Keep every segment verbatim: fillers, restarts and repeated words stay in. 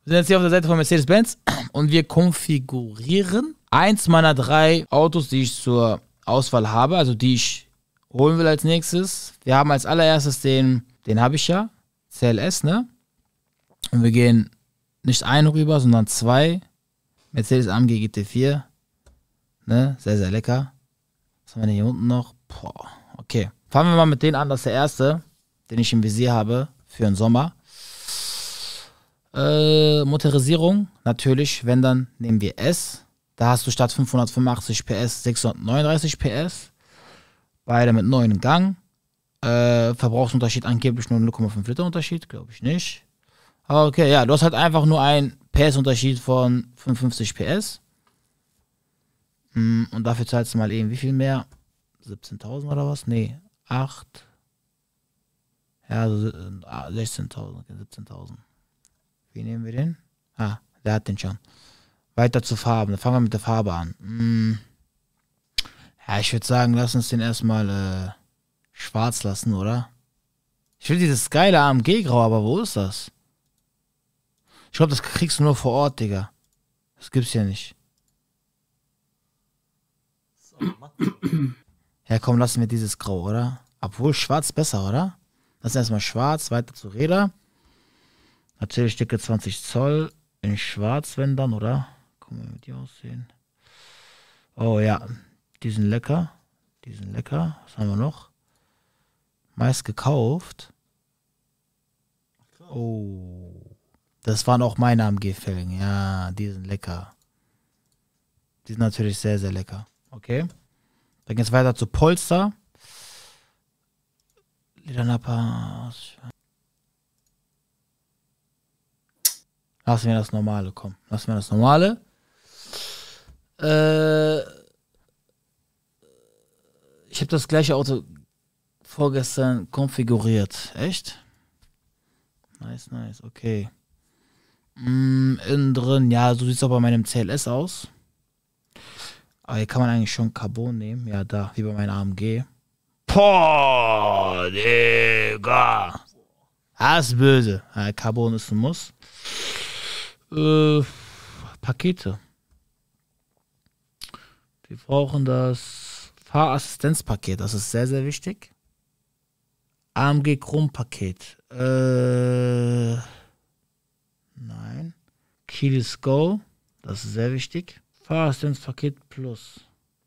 Wir sind jetzt hier auf der Seite von Mercedes-Benz und wir konfigurieren eins meiner drei Autos, die ich zur Auswahl habe, also die ich holen will als nächstes. Wir haben als allererstes den, den habe ich ja, C L S, ne? Und wir gehen nicht ein rüber, sondern zwei. Mercedes A M G G T vier, ne? Sehr, sehr lecker. Was haben wir denn hier unten noch? Boah, okay. Fangen wir mal mit denen an, das ist der erste, den ich im Visier habe für den Sommer. Äh, Motorisierung, natürlich, wenn dann nehmen wir S. Da hast du statt fünfhundertfünfundachtzig P S sechshundertneununddreißig P S. Beide mit neuen Gang. Äh, Verbrauchsunterschied angeblich nur null Komma fünf Liter Unterschied, glaube ich nicht. Aber okay, ja, du hast halt einfach nur einen P S-Unterschied von fünfundfünfzig P S. Hm, und dafür zahlst du mal eben wie viel mehr? siebzehntausend oder was? Nee, acht. Ja, also sechzehntausend, okay, siebzehntausend. Wie nehmen wir den? Ah, der hat den schon. Weiter zu Farben. Dann fangen wir mit der Farbe an. Hm. Ja, ich würde sagen, lass uns den erstmal äh, schwarz lassen, oder? Ich will dieses geile A M G-Grau, aber wo ist das? Ich glaube, das kriegst du nur vor Ort, Digga. Das gibt's ja nicht. Ja, komm, lassen wir dieses Grau, oder? Obwohl schwarz besser, oder? Lass erstmal schwarz, weiter zu Räder. Natürlich dicke zwanzig Zoll in schwarz, wenn dann, oder? Gucken wir, wie die aussehen. Oh ja, die sind lecker. Die sind lecker. Was haben wir noch? Meist gekauft. Oh. Das waren auch meine A M G-Felgen. Ja, die sind lecker. Die sind natürlich sehr, sehr lecker. Okay. Dann geht es weiter zu Polster. Ledernapper. Lassen wir das normale, komm. Lassen wir das normale. Äh, ich habe das gleiche Auto vorgestern konfiguriert. Echt? Nice, nice, okay. Mm, innen drin, ja, so sieht es auch bei meinem C L S aus. Aber hier kann man eigentlich schon Carbon nehmen. Ja, da, wie bei meinem A M G. Boah, Digga. Das ist böse. Ja, Carbon ist ein Muss. Äh, Pakete. Wir brauchen das Fahrassistenzpaket. Das ist sehr, sehr wichtig. A M G Chrom-Paket. Äh, nein. Keyless Go. Das ist sehr wichtig. Fahrassistenzpaket Plus.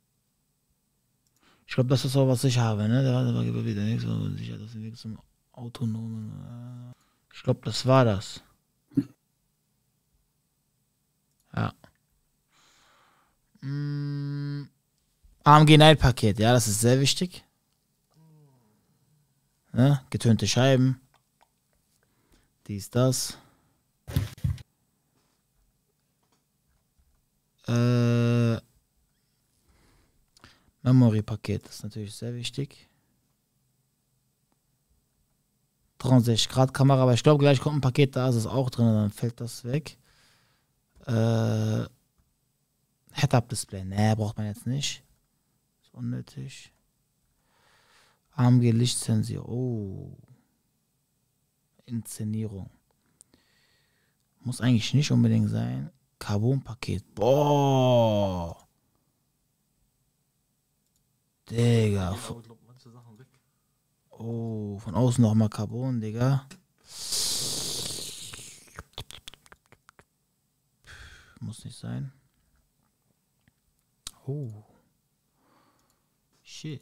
Ich glaube, das ist auch, was ich habe, ne? Da war wieder nichts so sicher, dass wir zum autonomen. Ich glaube, das war das. Ja. Mm, A M G Night Paket, ja, das ist sehr wichtig. Ne? Getönte Scheiben. Dies, das. Äh, Memory-Paket ist natürlich sehr wichtig. dreiundsechzig Grad Kamera, aber ich glaube, gleich kommt ein Paket, da ist es auch drin, dann fällt das weg. Äh, Head-Up-Display, ne, braucht man jetzt nicht. Ist unnötig. A M G Lichtsensor, oh. Inszenierung. Muss eigentlich nicht unbedingt sein. Carbon-Paket. Boah. Digga. Von, oh, von außen nochmal Carbon, Digga. Muss nicht sein. Oh. Shit.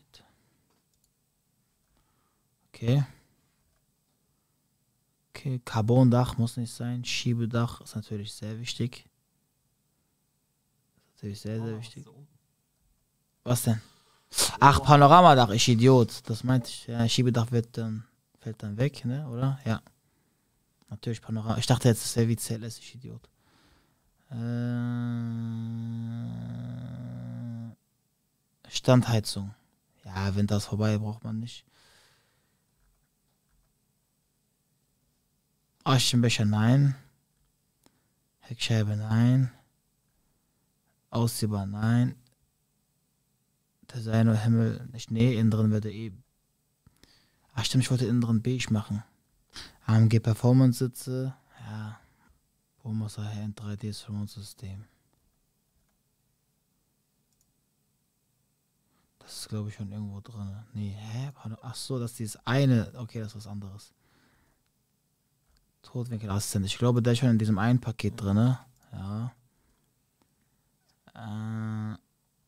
Okay. Okay, Carbondach muss nicht sein. Schiebedach ist natürlich sehr wichtig. Natürlich sehr, sehr wichtig. Was denn? Ach, Panoramadach, ich Idiot. Das meinte ich. Ja, Schiebedach wird dann, fällt dann weg, ne? Oder? Ja. Natürlich Panorama. Ich dachte jetzt, das wäre wie C L S, ich Idiot. Äh, Standheizung. Ja, wenn das vorbei braucht man nicht. Aschenbecher, nein. Heckscheibe, nein. Ausziehbar, nein. Design oder Himmel, nicht, nee, innen drin wird er eh. Ach stimmt, ich wollte innen drin beige machen. A M G Performance Sitze, ja. Bohrmasse in drei D Surround-System. Das ist, glaube ich, schon irgendwo drin. Nee, hä? Ach so, das ist dieses eine. Okay, das ist was anderes. Totwinkelassistent. Ich glaube, der ist schon in diesem einen Paket drin. Ja. Äh,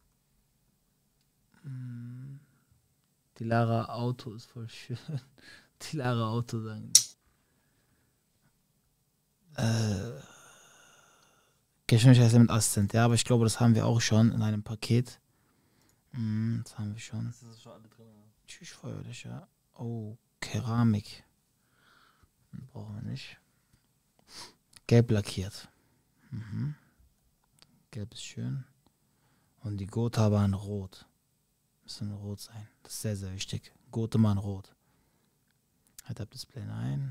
die Lara Auto ist voll schön. Die Lara Auto, sagen die. Äh, Geschwindigkeitslimitation-Assistent. Ja, aber ich glaube, das haben wir auch schon in einem Paket. Mm, das haben wir schon. Das ist schon alle drin. Tschüss, Feuerlöscher. Oh, Keramik. Brauchen wir nicht. Gelb lackiert. Mhm. Gelb ist schön. Und die Gotha waren rot. Müssen rot sein. Das ist sehr, sehr wichtig. Gotha waren rot. Halt ab Display ein.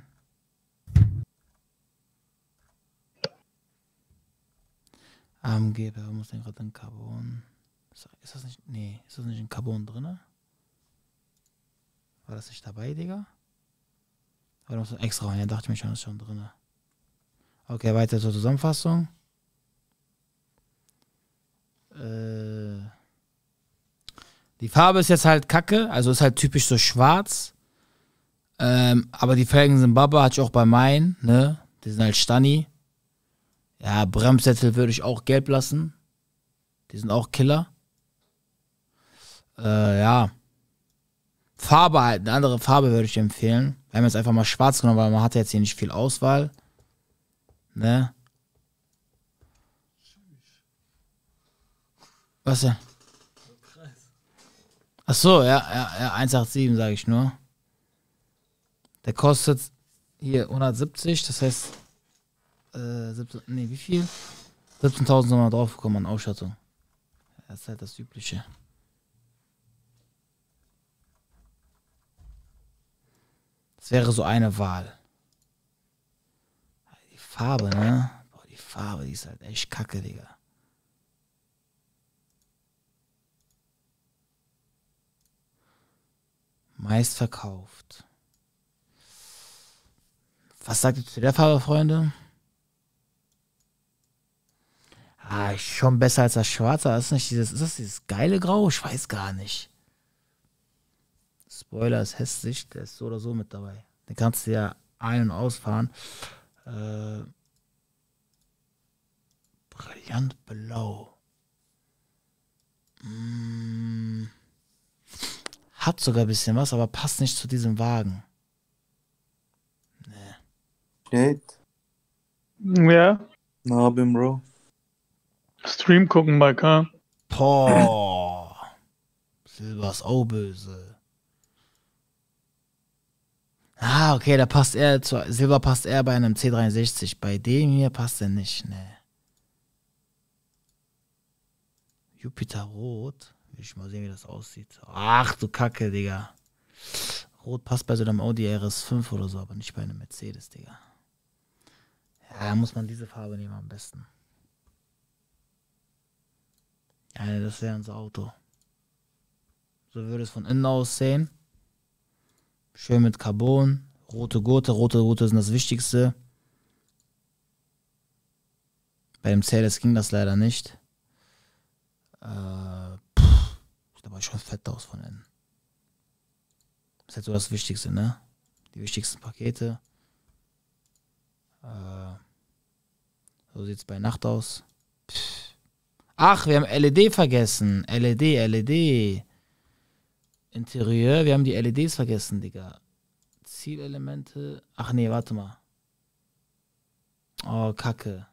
A M G, wir muss den gerade in Carbon. Ist das nicht. Nee, ist das nicht in Carbon drin? War das nicht dabei, Digga? Aber muss extra rein. Ja, dachte ich mir schon, das ist schon drin. Okay, weiter zur Zusammenfassung. Äh, die Farbe ist jetzt halt kacke, also ist halt typisch so schwarz. Ähm, aber die Felgen sind Baba, hatte ich auch bei meinen, ne? Die sind halt Stani. Ja, Bremssättel würde ich auch gelb lassen. Die sind auch Killer. Äh, ja. Farbe halt, eine andere Farbe würde ich empfehlen. Wir haben jetzt einfach mal schwarz genommen, weil man hat jetzt hier nicht viel Auswahl. Ne? Was denn? Ach so, ja, ja, ja, eins acht sieben sage ich nur. Der kostet hier hundertsiebzig, das heißt, äh, siebzehn, nee, wie viel? siebzehntausend sind wir drauf gekommen an Ausstattung. Das ist halt das Übliche. Das wäre so eine Wahl. Die Farbe, ne? Boah, die Farbe, die ist halt echt kacke, Digga. Meist verkauft. Was sagt ihr zu der Farbe, Freunde? Ah, ist schon besser als das Schwarze. Das ist nicht dieses, ist das dieses geile Grau? Ich weiß gar nicht. Spoiler ist hässlich, der ist so oder so mit dabei. Den kannst du ja ein- und ausfahren. Äh, Brillant Blau. Mm, hat sogar ein bisschen was, aber passt nicht zu diesem Wagen. Geht. Ja, Na, bin Bro. Stream gucken bei K. Boah. Silber ist auch böse. Ah, okay, da passt er zu. Silber passt eher bei einem C dreiundsechzig. Bei dem hier passt er nicht, ne. Jupiter Rot. Will ich mal sehen, wie das aussieht. Ach du Kacke, Digga. Rot passt bei so einem Audi R S fünf oder so, aber nicht bei einem Mercedes, Digga. Ja, da muss man diese Farbe nehmen am besten. Ja, das wäre unser Auto. So würde es von innen aussehen. Schön mit Carbon. Rote Gurte. Rote Gurte sind das Wichtigste. Bei dem Mercedes ging das leider nicht. Äh, pff, sieht aber schon fett aus von innen. Das ist halt so das Wichtigste, ne? Die wichtigsten Pakete. Äh, so sieht es bei Nacht aus. Pff. Ach, wir haben L E D vergessen. L E D, L E D. Interieur, wir haben die L E Ds vergessen, Digga. Zielelemente. Ach nee, warte mal. Oh, Kacke.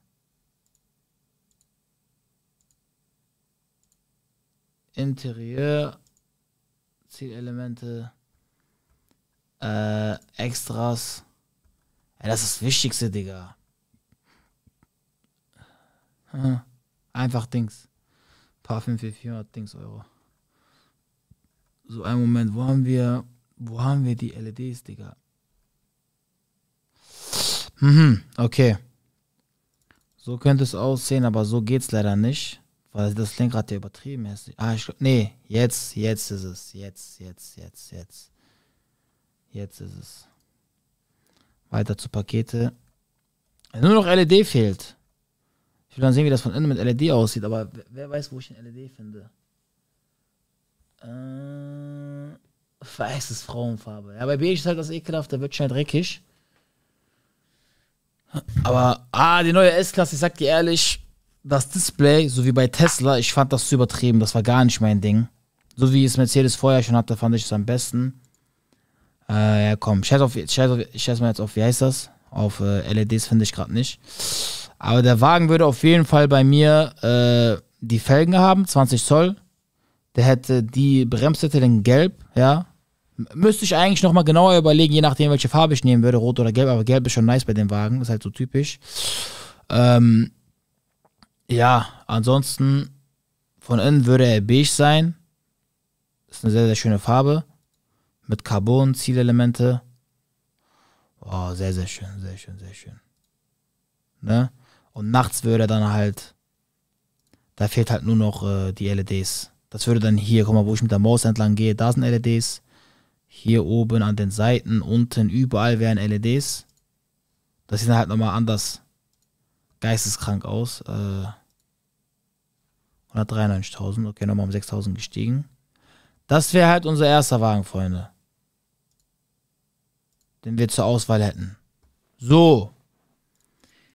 Interieur. Zielelemente. Äh, Extras. Ja, das ist das Wichtigste, Digga. Hm. Einfach Dings. Parfüm für vierhundert Dings Euro. So, einen Moment, wo haben wir, wo haben wir die L E Ds, Digga? Mhm, okay. So könnte es aussehen, aber so geht's leider nicht, weil das Lenkrad ja übertrieben ist. Ah, ich, nee, jetzt, jetzt ist es, jetzt, jetzt, jetzt, jetzt. Jetzt ist es. Weiter zu Pakete. Nur noch L E D fehlt. Ich will dann sehen, wie das von innen mit L E D aussieht, aber wer- wer weiß, wo ich ein L E D finde. Äh, weißes Frauenfarbe. Ja, bei beige ist halt das ekelhaft, der wird schnell dreckig. Aber, ah, die neue S-Klasse, ich sag dir ehrlich, das Display, so wie bei Tesla, ich fand das zu übertrieben, das war gar nicht mein Ding. So wie es Mercedes vorher schon hatte, fand ich es am besten. Äh, ja komm, scheiß auf, scheiß auf, ich scheiß mal jetzt auf, wie heißt das? Auf äh, L E Ds finde ich gerade nicht. Aber der Wagen würde auf jeden Fall bei mir äh, die Felgen haben, zwanzig Zoll. Der hätte die Bremssätze in gelb, ja. M- Müsste ich eigentlich nochmal genauer überlegen, je nachdem, welche Farbe ich nehmen würde, rot oder gelb. Aber gelb ist schon nice bei dem Wagen, ist halt so typisch. Ähm, ja, ansonsten von innen würde er beige sein. Ist eine sehr, sehr schöne Farbe. Mit Carbon, Zielelemente. Oh, sehr, sehr schön, sehr schön, sehr schön. Ne? Und nachts würde er dann halt, da fehlt halt nur noch äh, die L E Ds. Das würde dann hier, guck mal, wo ich mit der Maus entlang gehe, da sind L E Ds. Hier oben an den Seiten, unten, überall wären L E Ds. Das sieht dann halt nochmal anders geisteskrank aus. Äh, hundertdreiundneunzigtausend, okay, nochmal um sechstausend gestiegen. Das wäre halt unser erster Wagen, Freunde. Den wir zur Auswahl hätten. So.